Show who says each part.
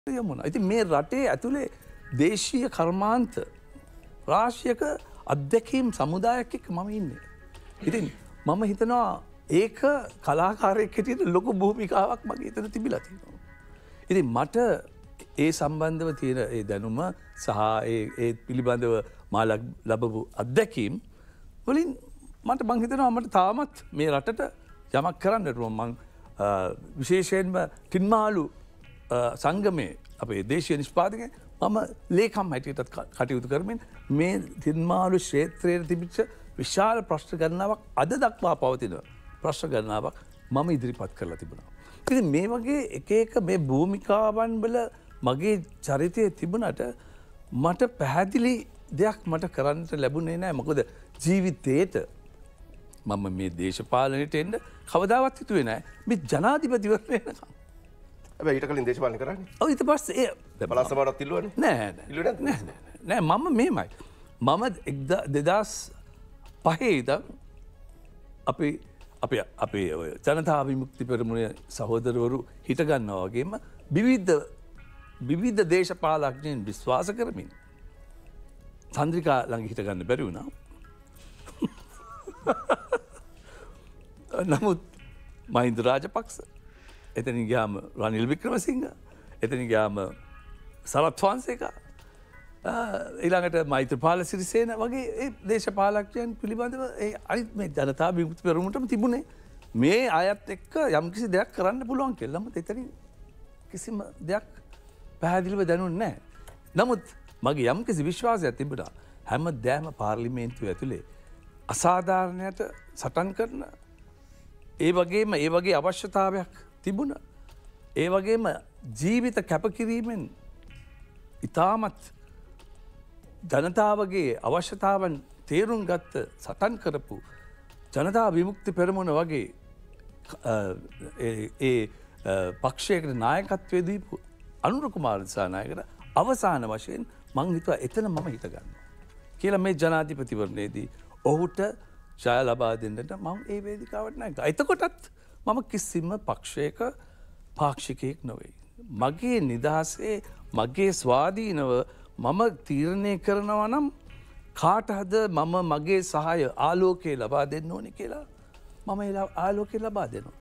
Speaker 1: යමුණා. ඉතින් මේ රටේ ඇතුලේ දේශීය කර්මාන්ත රාශියක අත්දැකීම් සමුදායක් එක්ක මම ඉන්නේ. ඉතින් මම හිතනවා ඒක කලාකාරයෙක් හැටියට ලොකු භූමිකාවක් මගේ එතන තිබිලා තියෙනවා. ඉතින් මට ඒ සම්බන්ධව තියෙන ඒ දැනුම සහ ඒ පිළිබඳව මා ලැබපු අත්දැකීම් වලින් මට මං හිතනවා මට තාමත් මේ රටට යමක් කරන්නට මං විශේෂයෙන්ම තින්මාලු සංගමේ අපේ දේශීය නිෂ්පාදකයන් මම ලේකම් හැටියටත් කටයුතු කරමින් මේ තින්මාලු ක්ෂේත්‍රයේ තිබිච්ච විශාල ප්‍රශ්න ගණනාවක් අද දක්වා පවතින ප්‍රශ්න ගණනාවක් මම ඉදිරිපත් කරලා තිබුණා. ඉතින් මේ වගේ එක එක මේ භූමිකාවන් වල මගේ චරිතය තිබුණට මට පැහැදිලි දෙයක් මට කරන්නට ලැබුණේ නැහැ. මොකද ජීවිතේට මම මේ දේශපාලනයට එන්න කවදාවත් හිතුවේ නැහැ. මේ ජනාධිපතිවරණය වෙනකම්.
Speaker 2: හැබැයි ඊට කලින් දේශපාලනය කරන්නේ.
Speaker 1: ඔව් ඊට පස්සේ
Speaker 2: පළාත් සභාවටත් ඉල්ලුවනේ.
Speaker 1: නෑ මම මේමයි. මම 2005 ඉඳන් අපේ ජනතා විමුක්ති පෙරමුණේ සහෝදරවරු හිට ගන්නවා වගේම විවිධ දේශපාලඥයන් විශ්වාස කරමින් චන්ද්‍රිකා ළඟ හිට ගන්න බැරි වුණා. නමුත් මහින්ද රාජපක්ෂ එතනින් ගියාම රනිල් වික්‍රමසිංහ එතනින් ගියාම සරත් ෆොන්සේකා ඊළඟට මෛත්‍රීපාල සිරිසේන වගේ ඒ දේශපාලකයන් පිළිබඳව ඒ අනිත් මේ ජනතා විමුක්ති පෙරමුණටම තිබුණේ මේ අයත් එක්ක යම්කිසි දෙයක් කරන්න පුළුවන් කියලා. නමුත් එතනින් කිසිම දෙයක් පැහැදිලිව දැනුන්නේ නැහැ. නමුත් මගේ යම්කිසි විශ්වාසයක් තිබුණා හැමදාම පාර්ලිමේන්තුව ඇතුලේ අසාධාරණයට සටන් කරන ඒ වගේ අවශ්‍යතාවයක් තිබුණ. ඒ වගේම ජීවිත කැපකිරීමෙන් ඉතාමත් ජනතාවගේ අවශ්‍යතාවන් තේරුම් ගත්ත සටන් කරපු ජනතා විමුක්ති පෙරමුණ වගේ ඒ පක්ෂයකට නායකත්වය දීපු අනුර කුමාර දිසානායකට අවසාන වශයෙන් මං හිතුවා එතන මම හිට ගන්නවා කියලා මේ ජනාධිපතිවරණයේදී ඔහුට ජය ලබා දෙන්නට මම ඒ වේදිකාවට නැග්ගා. එතකොටත් මම කිසිම පක්ෂයක පාක්ෂිකයෙක් නොවේ. මගේ නිදහසේ මගේ ස්වාධීනව මම තීරණය කරනවා නම් කාටද මම මගේ සහාය ආලෝකය ලබා දෙන්න ඕනේ කියලා මම ආලෝකය ලබා දෙනවා.